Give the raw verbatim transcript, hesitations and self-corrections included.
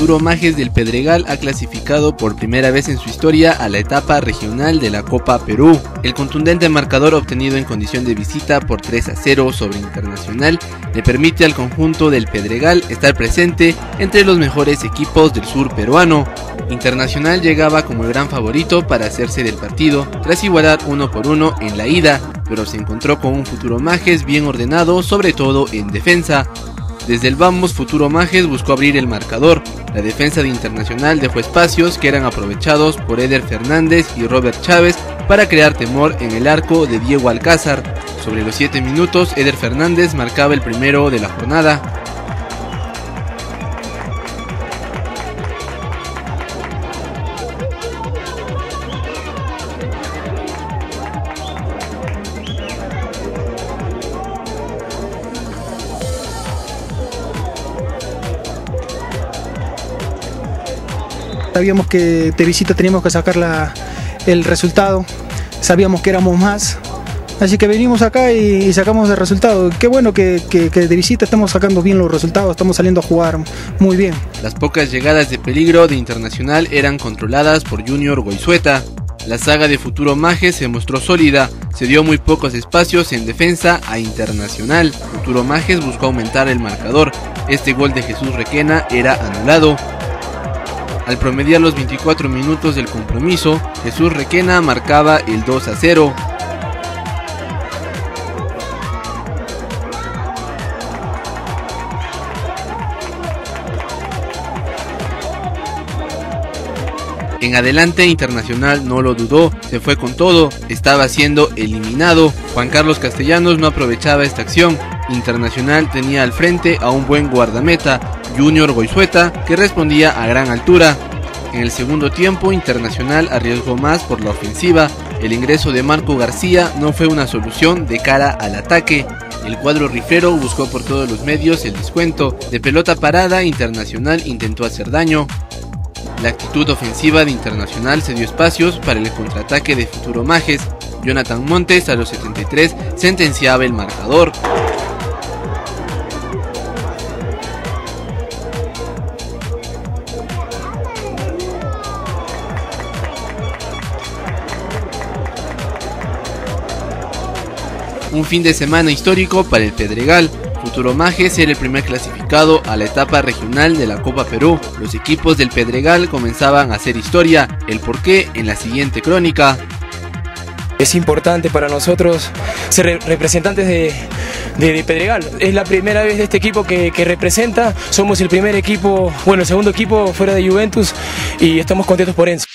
Futuro Majes del Pedregal ha clasificado por primera vez en su historia a la etapa regional de la Copa Perú. El contundente marcador obtenido en condición de visita por tres a cero sobre Internacional le permite al conjunto del Pedregal estar presente entre los mejores equipos del sur peruano. Internacional llegaba como el gran favorito para hacerse del partido tras igualar uno por uno en la ida, pero se encontró con un Futuro Majes bien ordenado, sobre todo en defensa. Desde el vamos, Futuro Majes buscó abrir el marcador. La defensa de Internacional dejó espacios que eran aprovechados por Eder Fernández y Robert Chávez para crear temor en el arco de Diego Alcázar. Sobre los siete minutos, Eder Fernández marcaba el primero de la jornada. Sabíamos que de visita teníamos que sacar la, el resultado, sabíamos que éramos más, así que venimos acá y, y sacamos el resultado. Qué bueno que, que, que de visita estamos sacando bien los resultados, estamos saliendo a jugar muy bien. Las pocas llegadas de peligro de Internacional eran controladas por Junior Goizueta. La saga de Futuro Majes se mostró sólida, se dio muy pocos espacios en defensa a Internacional. Futuro Majes buscó aumentar el marcador, este gol de Jesús Requena era anulado. Al promediar los veinticuatro minutos del compromiso, Jesús Requena marcaba el dos a cero. En adelante Internacional no lo dudó, se fue con todo, estaba siendo eliminado. Juan Carlos Castellanos no aprovechaba esta acción. Internacional tenía al frente a un buen guardameta, Junior Goizueta, que respondía a gran altura. En el segundo tiempo, Internacional arriesgó más por la ofensiva. El ingreso de Marco García no fue una solución de cara al ataque. El cuadro rifero buscó por todos los medios el descuento. De pelota parada, Internacional intentó hacer daño. La actitud ofensiva de Internacional se dio espacios para el contraataque de Futuro Majes. Jonathan Montes a los setenta y tres sentenciaba el marcador. Un fin de semana histórico para el Pedregal. Futuro Majes era el primer clasificado a la etapa regional de la Copa Perú. Los equipos del Pedregal comenzaban a hacer historia, el porqué en la siguiente crónica. Es importante para nosotros ser representantes de, de, de Pedregal. Es la primera vez de este equipo que, que representa. Somos el primer equipo, bueno, el segundo equipo fuera de Juventus y estamos contentos por eso.